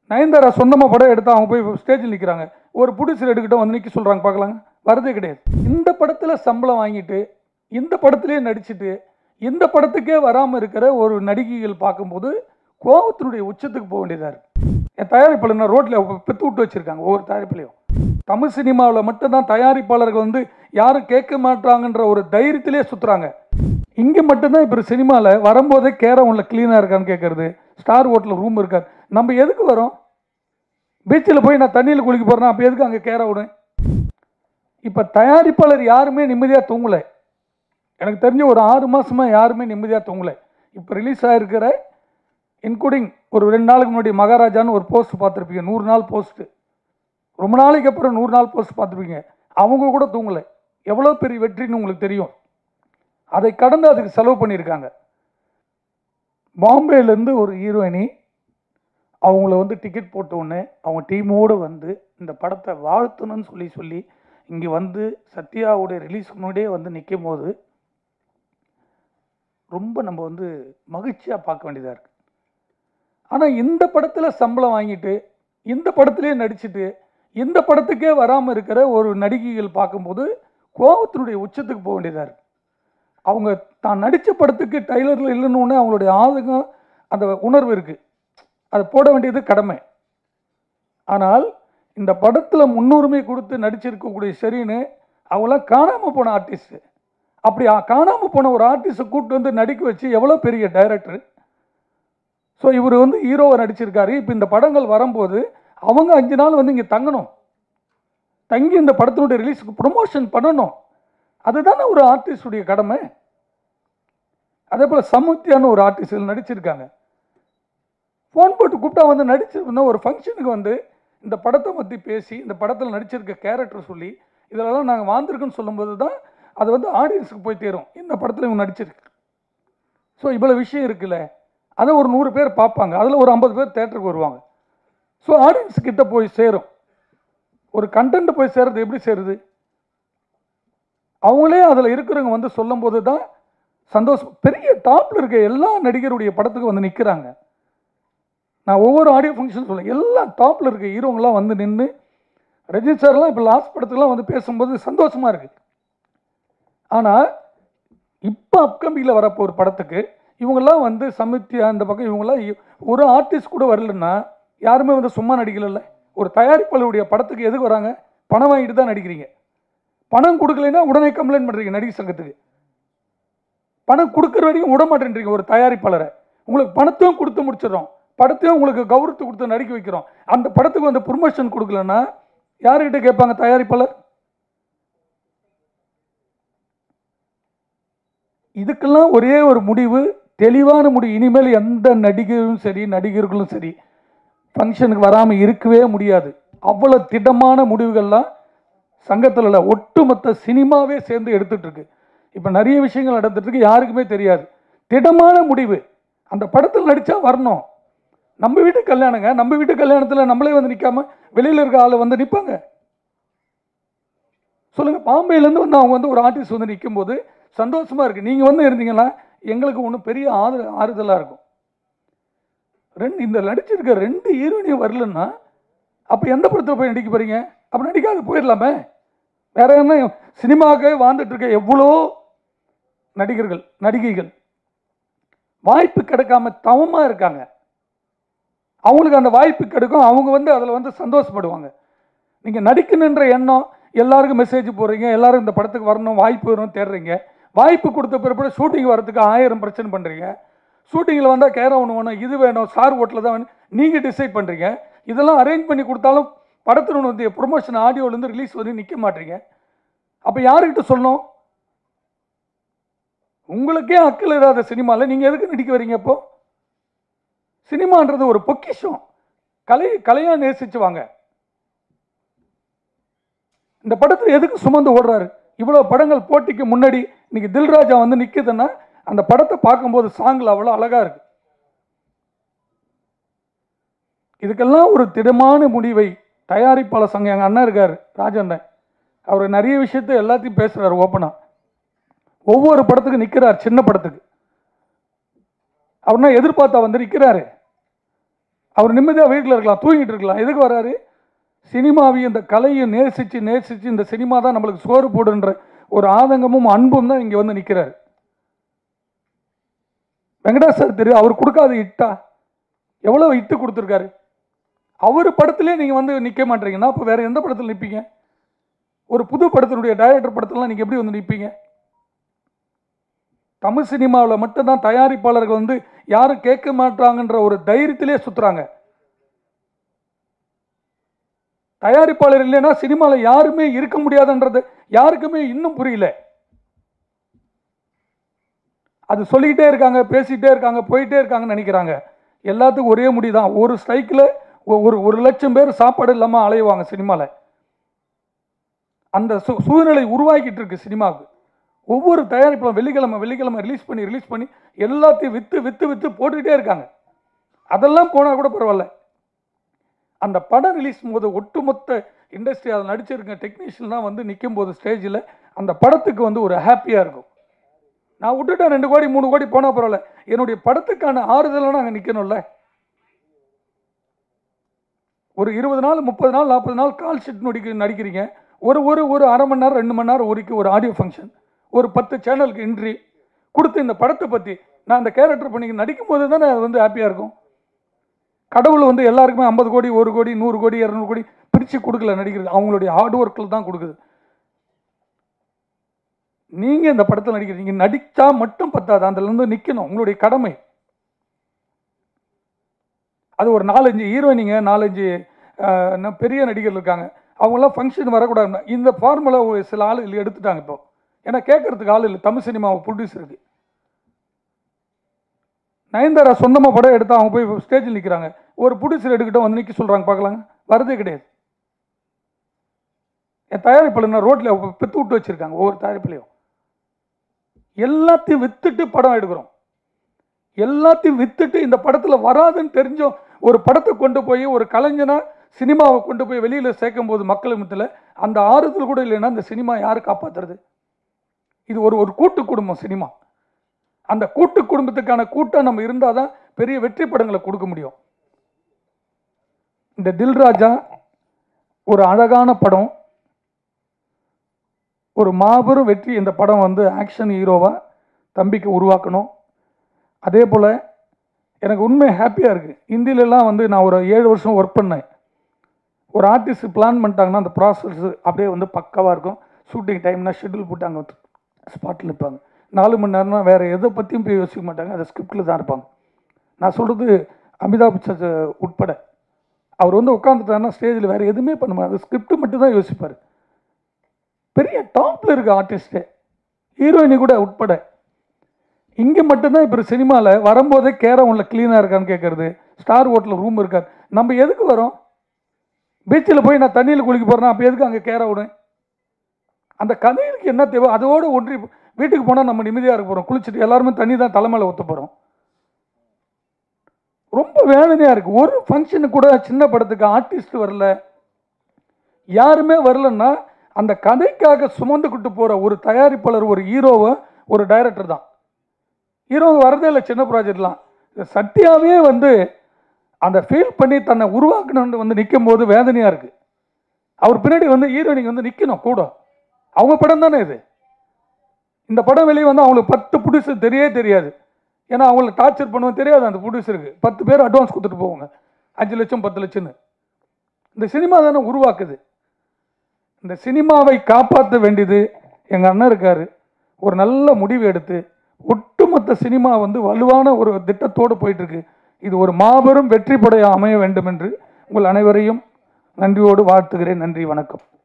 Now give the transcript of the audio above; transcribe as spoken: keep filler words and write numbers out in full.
நயன்தாரா சொந்தமாக படம் எடுத்து அவங்க போய் ஸ்டேஜில் நிற்கிறாங்க. ஒரு ப்ரொடியூசர் எடுக்கிட்டோம் வந்து நிற்க சொல்கிறாங்க பார்க்கலாங்க. வரதே கிடையாது. இந்த படத்தில் சம்பளம் வாங்கிட்டு இந்த படத்துலேயே நடிச்சுட்டு இந்த படத்துக்கே வராமல் இருக்கிற ஒரு நடிகைகள் பார்க்கும்போது கோபத்தினுடைய உச்சத்துக்கு போக வேண்டியதாக இருக்குது. என் தயாரிப்பாளர் நான் ரோட்டில் பெற்று விட்டு வச்சுருக்காங்க. ஒவ்வொரு தயாரிப்புலையும் தமிழ் சினிமாவில் மட்டும்தான் தயாரிப்பாளர்கள் வந்து யாரும் கேட்க மாட்டாங்கன்ற ஒரு தைரியத்திலே சுற்றுறாங்க. இங்கே மட்டும்தான் இப்போ சினிமாவில் வரும்போதே கேரம் உள்ள க்ளீனாக இருக்கான்னு கேட்குறது, ஸ்டார் ஹோட்டலில் ரூம் இருக்காது. நம்ம எதுக்கு வரோம்? பீச்சில் போய் நான் தண்ணியில் குளிக்க போகிறேன்னா அப்போ எதுக்கு அங்கே கேர விடும்? இப்போ தயாரிப்பாளர் யாருமே நிம்மதியாக தூங்கலை. எனக்கு தெரிஞ்ச ஒரு ஆறு மாதமாக யாருமே நிம்மதியாக தூங்கலை. இப்போ ரிலீஸ் ஆகிருக்கிற இன்க்ளூடிங் ஒரு ரெண்டு நாளுக்கு முன்னாடி மகாராஜான்னு ஒரு போஸ்ட் பார்த்துருப்பீங்க. நூறு நாள் போஸ்ட்டு, ரொம்ப நாளைக்கு அப்புறம் நூறு நாள் போஸ்ட் பார்த்துருப்பீங்க. அவங்க கூட தூங்கலை. எவ்வளோ பெரிய வெற்றின்னு உங்களுக்கு தெரியும். அதை கடந்து அதுக்கு செலவு பண்ணியிருக்காங்க. பாம்பேலேருந்து ஒரு ஹீரோயினி அவங்கள வந்து டிக்கெட் போட்ட உடனே அவங்க டீமோடு வந்து இந்த படத்தை வாழ்த்தணும்னு சொல்லி சொல்லி இங்கே வந்து சத்யாவுடைய ரிலீஸ் முன்னாடியே வந்து நிற்கும் போது ரொம்ப நம்ம வந்து மகிழ்ச்சியாக பார்க்க வேண்டியதாக இருக்குது. ஆனால் இந்த படத்தில் சம்பளம் வாங்கிட்டு இந்த படத்துலேயே நடிச்சுட்டு இந்த படத்துக்கே வராமல் இருக்கிற ஒரு நடிகைகள் பார்க்கும்போது கோபத்தினுடைய உச்சத்துக்கு போக வேண்டியதாக இருக்குது. அவங்க தான் நடித்த படத்துக்கு டைலரில் இல்லைன்னு அவங்களுடைய ஆதங்கம், அந்த உணர்வு இருக்குது. அதை போட வேண்டியது கடமை. ஆனால் இந்த படத்தில் முன்னுரிமை கொடுத்து நடிச்சிருக்கக்கூடிய சரின்னு அவங்களாம் காணாமல் போன ஆர்டிஸ்ட்டு. அப்படி காணாமல் போன ஒரு ஆர்டிஸ்ட்டை கூப்பிட்டு வந்து நடிக்க வச்சு எவ்வளோ பெரிய டைரக்டர். ஸோ இவர் வந்து ஹீரோவை நடிச்சிருக்காரு. இப்போ இந்த படங்கள் வரும்போது அவங்க அஞ்சு நாள் வந்து இங்கே தங்கணும், தங்கி இந்த படத்தினுடைய ரிலீஸுக்கு ப்ரொமோஷன் பண்ணணும். அதுதானே ஒரு ஆர்டிஸ்டுடைய கடமை. அதே போல் சமுத்தியான்னு ஒரு ஆர்டிஸ்ட் நடிச்சிருக்காங்க. ஃபோன் போட்டு கூப்பிட்டா வந்து நடிச்சிருந்தா ஒரு ஃபங்க்ஷனுக்கு வந்து இந்த படத்தை பற்றி பேசி இந்த படத்தில் நடிச்சிருக்க கேரக்டர் சொல்லி இதெல்லாம் நாங்கள் வாழ்ந்துருக்குன்னு சொல்லும்போது தான் அது வந்து ஆடியன்ஸுக்கு போய் தேரும். இந்த படத்தில் இவங்க நடிச்சிருக்கு. ஸோ இவ்வளோ விஷயம் இருக்குல்ல, அதை ஒரு நூறு பேர் பார்ப்பாங்க. அதில் ஒரு ஐம்பது பேர் தேட்டருக்கு வருவாங்க. ஸோ ஆடியன்ஸுக்கிட்ட போய் சேரும். ஒரு கண்டென்ட் போய் சேர்றது எப்படி சேருது? அவங்களே அதில் இருக்கிறவங்க வந்து சொல்லும் போது தான் சந்தோஷம். பெரிய டாப்பில் இருக்க எல்லா நடிகருடைய படத்துக்கு வந்து நிற்கிறாங்க. நான் ஒவ்வொரு ஆடியோ ஃபங்க்ஷன் சொல்லுவேன், எல்லா டாப்பில் இருக்க ஹீரோங்களாம் வந்து நின்று ரஜினி சார்லாம் இப்போ லாஸ்ட் படத்துக்குலாம் வந்து பேசும்போது சந்தோஷமாக இருக்குது. ஆனால் இப்போ அப்கமிங்கில் வரப்போ ஒரு படத்துக்கு இவங்கெல்லாம் வந்து சமித்தியா அந்த பக்கம் இவங்கெல்லாம் ஒரு ஆர்டிஸ்ட் கூட வரலன்னா யாருமே வந்து சும்மா நடிக்கல. ஒரு தயாரிப்பாளருடைய படத்துக்கு எதுக்கு வராங்க? பணம் வாங்கிட்டு தான் நடிக்கிறீங்க. பணம் கொடுக்கலைன்னா உடனே கம்ப்ளைண்ட் பண்ணுறீங்க நடிகர் சங்கத்துக்கு. பணம் கொடுக்குற வரைக்கும் விட மாட்டேன்றீங்க ஒரு தயாரிப்பாளரை. உங்களுக்கு பணத்தையும் கொடுத்து முடிச்சிடறோம், படத்தையும் உங்களுக்கு கௌரவத்தை கொடுத்து நடிக்க வைக்கிறோம். அந்த படத்துக்கு வந்து ப்ரொமோஷன் கொடுக்கலன்னா யாருக்கிட்ட கேட்பாங்க தயாரிப்பாளர்? இதுக்கெல்லாம் ஒரே ஒரு முடிவு, தெளிவான முடிவு. இனிமேல் எந்த நடிகரும் சரி நடிகர்களும் சரி ஃபங்க்ஷனுக்கு வராமல் இருக்கவே முடியாது. அவ்வளோ திடமான முடிவுகள்லாம் சங்கத்தில் இல்லை, ஒட்டுமொத்த சினிமாவே சேர்ந்து எடுத்துட்டு இருக்கு. இப்போ நிறைய விஷயங்கள் நடந்துட்டு இருக்கு, யாருக்குமே தெரியாது. திடமான முடிவு. அந்த படத்தில் நடித்தா வரணும். நம்ம வீட்டு கல்யாணங்க, நம்ம வீட்டு கல்யாணத்தில் நம்மளே வந்து நிற்காம வெளியில் இருக்க ஆள் வந்து நிற்பாங்க? சொல்லுங்கள். பாம்பேலேருந்து வந்து அவங்க வந்து ஒரு ஆர்டிஸ்ட் வந்து நிற்கும் போது சந்தோஷமாக இருக்குது. நீங்கள் வந்து இருந்தீங்கன்னா எங்களுக்கு ஒன்றும் பெரிய ஆறு ஆறுதலாக இருக்கும். ரெண்டு இந்த நடிச்சிருக்க ரெண்டு ஹீரோயினியும் வரலன்னா அப்போ எந்த படத்தில் போய் நடிக்க போகிறீங்க? அப்போ நடிக்காது போயிடலாமே. வேற என்ன சினிமாவுக்கு வாழ்ந்துட்டு இருக்க எவ்வளோ நடிகர்கள் நடிகைகள் வாய்ப்பு கிடைக்காம தவமாக இருக்காங்க. அவங்களுக்கு அந்த வாய்ப்பு கிடைக்கும், அவங்க வந்து அதில் வந்து சந்தோஷப்படுவாங்க. நீங்கள் நடிக்கணுன்ற எண்ணம், எல்லாருக்கும் மெசேஜ் போடுறீங்க, எல்லாரும் இந்த படத்துக்கு வரணும், வாய்ப்பு வரணும் தேடுறீங்க. வாய்ப்பு கொடுத்த பிறகு ஷூட்டிங் வரதுக்கு ஆயிரம் பிரச்சனை பண்ணுறீங்க. ஷூட்டிங்கில் வந்தால் கேரம் ஒன்று வேணும், இது வேணும், ஸ்டார் ஹோட்டலில் தான் வேணும், நீங்கள் டிசைட் பண்ணுறீங்க. இதெல்லாம் அரேஞ்ச் பண்ணி கொடுத்தாலும் படத்தில் வந்து ப்ரொமோஷன் ஆடியோலேருந்து ரிலீஸ் வந்து நிற்க மாட்டீங்க. அப்போ யாருக்கிட்ட சொல்லணும்? உங்களுக்கே அக்கல் இல்லாத சினிமாவில் நீங்கள் எதுக்கு நடிக்க வரீங்க? அப்போ சினிமான்றது ஒரு பொக்கிஷம். கலை கலையாக நேசிச்சு வாங்க. இந்த படத்தில் எதுக்கு சுமந்து ஓடுறாரு? இவ்வளோ படங்கள் போட்டிக்கு முன்னாடி இன்னைக்கு தில்ராஜா வந்து நிற்குதுன்னா அந்த படத்தை பார்க்கும்போது சாங்கில் அவ்வளோ அழகாக இருக்கு. இதுக்கெல்லாம் ஒரு திடமான முடிவை தயாரிப்பாளர் சங்கம், எங்கள் அண்ணன் இருக்கார் ராஜண்ணன், அவர் நிறைய விஷயத்தை எல்லாத்தையும் பேசுகிறார் ஓப்பனாக. ஒவ்வொரு படத்துக்கு நிற்கிறார். சின்ன படத்துக்கு அவர்னா எதிர்பார்த்தா வந்து நிற்கிறாரு. அவர் நிம்மதியாக வீட்டில் இருக்கலாம், தூங்கிட்டு இருக்கலாம். எதுக்கு வராரு? சினிமாவையும் இந்த கலையை நேசித்து நேசித்து இந்த சினிமா தான் நம்மளுக்கு சோறு போடுன்ற ஒரு ஆதங்கமும் அன்பும் தான் இங்கே வந்து நிற்கிறார். வெங்கடாஸ் சார் தெரியும், அவர் கொடுக்காத இட்டா எவ்வளோ இட்டு கொடுத்துருக்காரு. அவர் படத்திலே நீங்கள் வந்து நிற்க மாட்டீங்கன்னா அப்போ வேறு எந்த படத்தில் நிற்பீங்க? ஒரு புது படத்தினுடைய டைரக்டர் படத்திலாம் நீங்கள் எப்படி வந்து நிற்பீங்க? தமிழ் சினிமாவில் மட்டும்தான் தயாரிப்பாளர்கள் வந்து யாரும் கேட்க மாட்டாங்கன்ற ஒரு தைரியத்திலே சுற்றுறாங்க. தயாரிப்பாளர் இல்லைன்னா சினிமாவில் யாருமே இருக்க முடியாதுன்றது யாருக்குமே இன்னும் புரியல. அது சொல்லிக்கிட்டே இருக்காங்க, பேசிக்கிட்டே இருக்காங்க, போயிட்டே இருக்காங்கன்னு நினைக்கிறாங்க. எல்லாத்துக்கும் ஒரே முடிதான். ஒரு ஸ்ட்ரைக்கில் ஒரு ஒரு லட்சம் பேர் சாப்பாடு இல்லாமல் அலையுவாங்க சினிமாவில். அந்த சூ சூழ்நிலை உருவாக்கிட்டு இருக்கு சினிமாவுக்கு. ஒவ்வொரு தயாரிப்பிலும் வெள்ளிக்கிழமை வெள்ளிக்கிழமை ரிலீஸ் பண்ணி ரிலீஸ் பண்ணி எல்லாத்தையும் விற்று விற்று விற்று போட்டுக்கிட்டே இருக்காங்க. அதெல்லாம் போனால் கூட பரவாயில்ல. அந்த படம் ரிலீஸ் போது ஒட்டுமொத்த இண்டஸ்ட்ரி அதில் நடிச்சிருக்க டெக்னீஷியன்லாம் வந்து நிற்கும் போது ஸ்டேஜில் அந்த படத்துக்கு வந்து ஒரு ஹாப்பியாக இருக்கும். நான் விட்டுட்டேன் ரெண்டு கோடி மூணு கோடி போனால் பரவாயில்ல, என்னுடைய படத்துக்கான ஆறுதலான அங்கே நிற்கணும்ல. ஒரு இருபது நாள் முப்பது நாள் நாற்பது நாள் கால் ஷீட் நடிக்க நடிக்கிறீங்க. ஒரு ஒரு ஒரு அரை மணி நேரம் ரெண்டு மணி நேரம் ஒருக்கு ஒரு ஆடியோ ஃபங்க்ஷன், ஒரு பத்து சேனலுக்கு என்ட்ரி கொடுத்து இந்த படத்தை பற்றி நான் அந்த கேரக்டர் பண்ணி நடிக்கும் போது தானே அது வந்து ஹாப்பியாக இருக்கும். கடவுள் வந்து எல்லாருக்குமே ஐம்பது கோடி ஒரு கோடி நூறு கோடி இரநூறு கோடி பிரித்து கொடுக்கல நடிக்கிறது, அவங்களுடைய ஹார்ட் ஒர்க்கில் தான் கொடுக்குது. நீங்கள் இந்த படத்தில் நடிக்கிறீங்க, நடித்தா மட்டும் பத்தாது, அதுலேருந்து நிற்கணும், உங்களுடைய கடமை. அது ஒரு நாலஞ்சு ஹீரோயினிங்க நாலஞ்சு பெரிய நடிகர்கள் இருக்காங்க, அவங்களாம் ஃபங்க்ஷன் வரக்கூடாது. இந்த ஃபார்முலா சில ஆள் எடுத்துட்டாங்க இப்போ. ஏன்னா கேட்கறதுக்கு ஆள் இல்லை தமிழ் சினிமாவை ப்ரொடியூசருக்கு. நயன்தாரா சொந்தமாக படம் எடுத்து அவங்க போய் ஸ்டேஜில் நிற்கிறாங்க, ஒரு ப்ரொடியூசர் எடுக்கிட்ட வந்து நிற்க சொல்கிறாங்க, பார்க்கலாங்க, வரதே கிடையாது. என் தயாரிப்பாளர் ரோட்டில் பெற்று விட்டு வச்சுருக்காங்க. ஒவ்வொரு தயாரிப்புலையும் எல்லாத்தையும் வித்துட்டு படம் எடுக்கிறோம். எல்லாத்தையும் வித்துட்டு இந்த படத்தில் வராதுன்னு தெரிஞ்சோம் ஒரு படத்தை கொண்டு போய் ஒரு கலைஞனா சினிமாவை கொண்டு போய் வெளியில் சேர்க்கும் போது மக்கள் மத்தியில் அந்த ஆறுதல் கூட இல்லைன்னா இந்த சினிமா யார் காப்பாற்றுறது? இது ஒரு ஒரு கூட்டு குடும்பம் சினிமா. அந்த கூட்டு குடும்பத்துக்கான கூட்டம் நம்ம இருந்தால் தான் பெரிய வெற்றி படங்களை கொடுக்க முடியும். இந்த தில்ராஜா ஒரு அழகான படம், ஒரு மாபெரும் வெற்றி. இந்த படம் வந்து ஆக்ஷன் ஹீரோவாக தம்பிக்கு உருவாக்கணும். அதே போல் எனக்கு உண்மை ஹாப்பியாக இருக்குது. இந்தியிலலாம் வந்து நான் ஒரு ஏழு வருஷம் ஒர்க் பண்ணேன். ஒரு ஆர்டிஸ்ட் பிளான் பண்ணிட்டாங்கன்னா அந்த ப்ராசஸ் அப்படியே வந்து பக்காவாக இருக்கும். ஷூட்டிங் டைம்னா ஷெட்யூல் போட்டு அங்கே ஸ்பாட்டில் இருப்பாங்க. நாலு மணி நேரம்னா வேறு எதை பற்றியும் போய் யோசிக்க மாட்டாங்க, அதை ஸ்கிரிப்டில் தான் இருப்பாங்க. நான் சொல்கிறது அமிதாப் பச்சன் உட்பட. அவர் வந்து உட்காந்துட்டாருன்னா ஸ்டேஜில் வேறு எதுவுமே பண்ண மாட்டார், ஸ்கிரிப்ட் மட்டும் தான் யோசிப்பார். பெரிய டாப்பில் இருக்க ஆர்டிஸ்ட்டு ஹீரோயினி கூட உட்பட. இங்கே மட்டும்தான் இப்போ சினிமாவில் வரும்போதே கேரம் உள்ள க்ளீனாக இருக்கான்னு கேட்குறது, ஸ்டார் ஹோட்டலில் ரூம் இருக்காது. நம்ம எதுக்கு வரோம்? பீச்சில் போய் நான் தண்ணியில் குளிக்க போகிறேன்னா அப்போ எதுக்கு அங்கே கேர விடும்? அந்த கதைகளுக்கு என்ன தேவை அதோடு ஒன்றி வீட்டுக்கு போனால் நம்ம நிம்மதியாக இருக்க போகிறோம். குளிச்சுட்டு எல்லாருமே தண்ணி தான் தலைமையில் ஊற்ற போகிறோம். ரொம்ப வேதனையாக இருக்குது. ஒரு ஃபங்க்ஷனுக்கு கூட சின்ன படத்துக்கு ஆர்டிஸ்ட் வரல, யாருமே வரலன்னா அந்த கதைக்காக சுமந்துக்கிட்டு போகிற ஒரு தயாரிப்பாளர், ஒரு ஹீரோவை, ஒரு டைரக்டர் தான். ஹீரோ வரதே இல்லை சின்ன ப்ராஜெக்ட்லாம். சத்யாவே வந்து அந்த ஃபீல் பண்ணி தன்னை உருவாக்கணும்னு வந்து நிற்கும் போது வேதனையாக இருக்குது. அவர் பின்னாடி வந்து ஹீரோயினிக்கு வந்து நிற்கணும் கூட. அவங்க படம் தானே இது. இந்த படம் வெளியே வந்து அவங்களுக்கு பத்து ப்ரொடியூசர் தெரியவே தெரியாது. ஏன்னா அவங்களை டார்ச்சர் பண்ணுவோம் தெரியாது அந்த ப்ரொடியூசருக்கு. பத்து பேர் அட்வான்ஸ் கொடுத்துட்டு போவாங்க, அஞ்சு லட்சம் பத்து லட்சம்னு. இந்த சினிமா தானே உருவாக்குது. இந்த சினிமாவை காப்பாற்ற வேண்டியது எங்கள் அண்ணன் இருக்கார். ஒரு நல்ல முடிவு எடுத்து ஒட்டுமொத்த சினிமா வந்து வலுவான ஒரு திட்டத்தோடு போயிட்டுருக்கு. இது ஒரு மாபெரும் வெற்றி படையாக அமைய வேண்டும் என்று உங்கள் அனைவரையும் நன்றியோடு வாழ்த்துகிறேன். நன்றி, வணக்கம்.